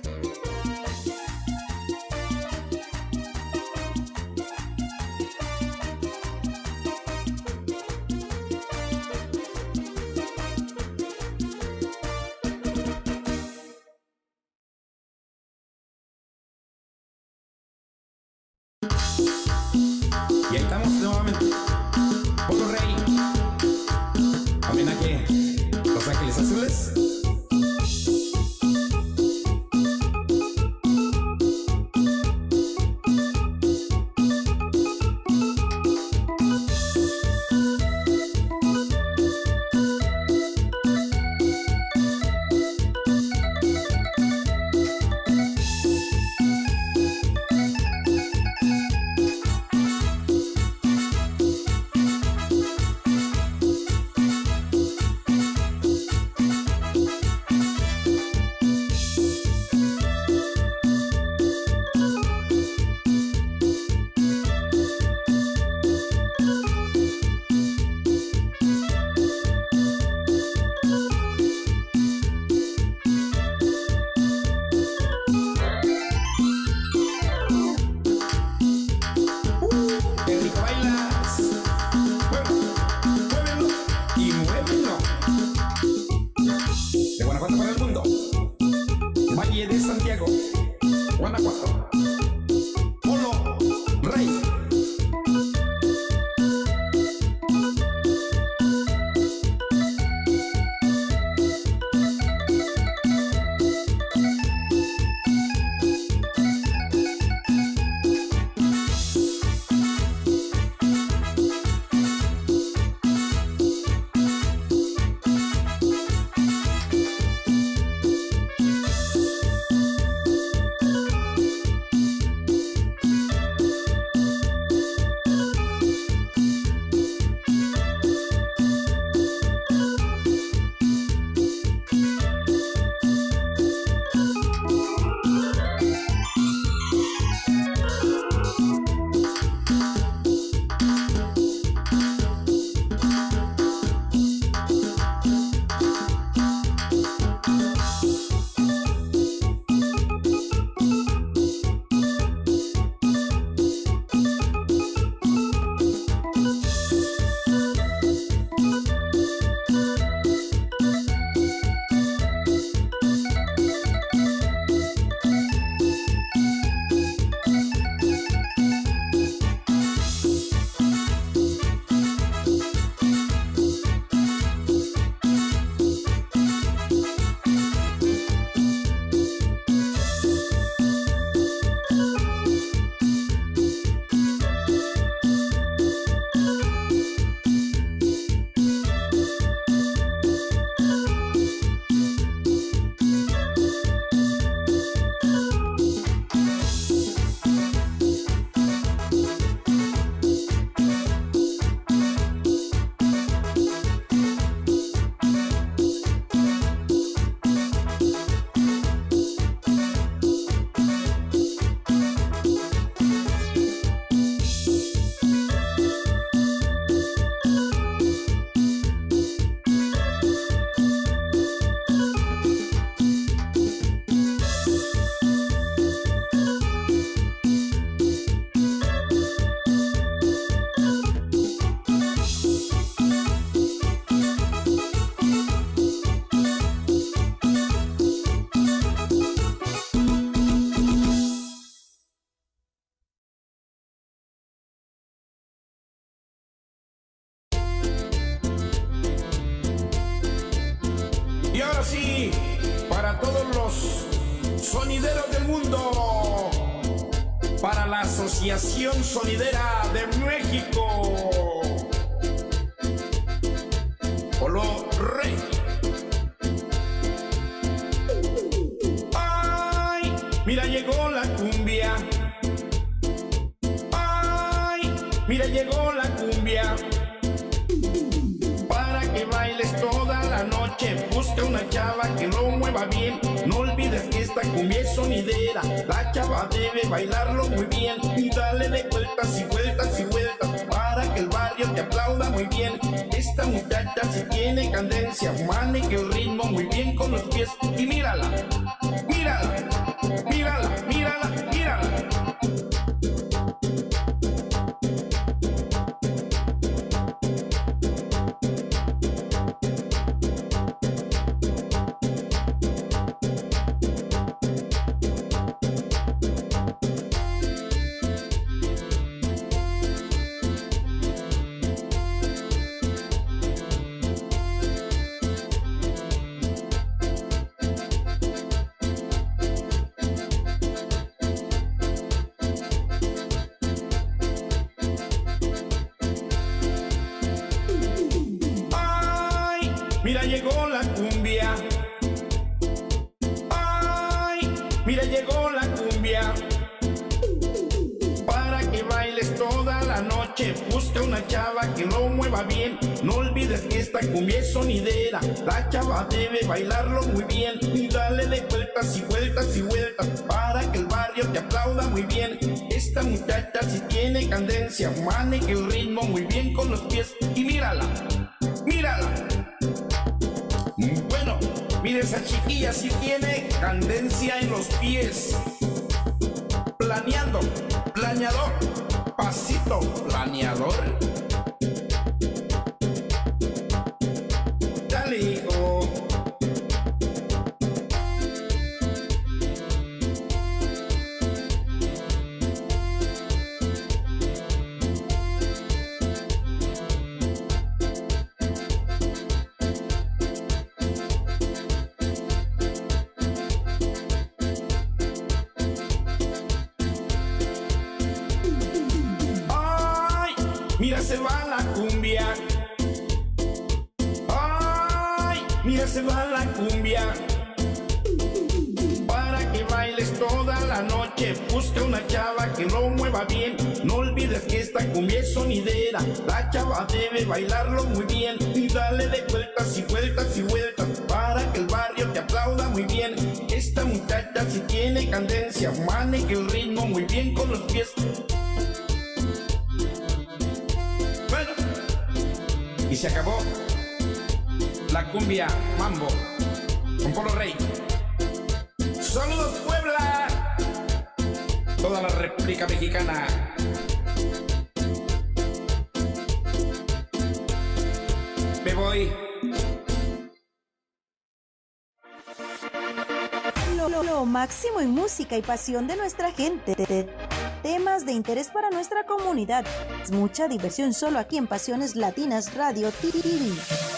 Y ahí estamos nuevamente. Polo Rey. Homenaje Los Ángeles Azules. la Asociación Sonidera de México, Polo Rey. Ay, mira llegó la cumbia. Ay, mira llegó la cumbia. Para que bailes toda la noche, busca una chava que lo mueva bien. No olvides que esta cumbia es sonidera, la chava debe bailarlo muy bien. Y dale de vueltas y vueltas y vueltas para que el barrio te aplauda muy bien. Esta muchacha si tiene candencia, maneja el ritmo muy bien con los pies. Y mírala, mírala, mírala, mírala, mírala. Mira llegó la cumbia. Ay, mira llegó la cumbia. Para que bailes toda la noche, busca una chava que lo mueva bien. No olvides que esta cumbia es sonidera, la chava debe bailarlo muy bien. Y dale de vueltas y vueltas y vueltas para que el barrio te aplauda muy bien. Esta muchacha si tiene candencia, maneja el ritmo muy bien con los pies. Y mírala, mírala. Bueno, mire esa chiquilla si tiene candencia en los pies. Planeando, planeador, pasito planeador. Dale, hijo. Mira se va la cumbia. Ay, mira se va la cumbia. Para que bailes toda la noche, busca una chava que lo mueva bien. No olvides que esta cumbia es sonidera, la chava debe bailarlo muy bien. Y dale de vueltas y vueltas y vueltas para que el barrio te aplauda muy bien. Esta muchacha si tiene candencia, maneja el ritmo muy bien con los pies. Y se acabó la cumbia mambo con Polo Rey. Saludos Puebla, toda la República Mexicana. Me voy. Lo, lo, lo máximo en música y pasión de nuestra gente. Temas de interés para nuestra comunidad. Mucha diversión solo aquí en Pasiones Latinas Radio T V.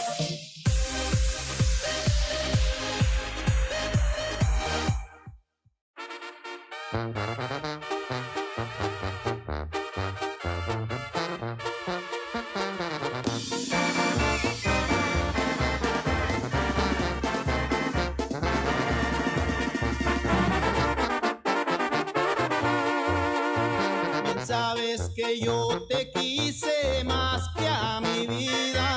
Sabes que yo te quise más que a mi vida.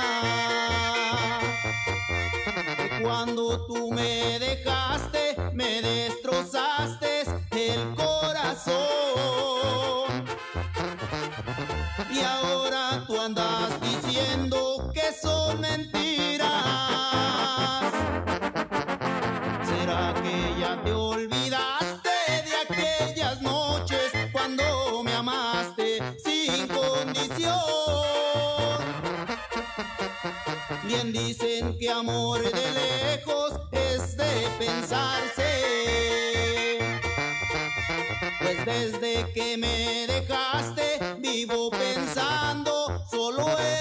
Que cuando tú me dejaste, me destrozaste el corazón. Y ahora tú andas diciendo que son mentiras. ¿Será que ya te olvidaste de aquellas noches cuando me amaste sin condición? Bien dicen que amor de lejos es de pensarse, pues desde que me dejaste vivo pensando solo en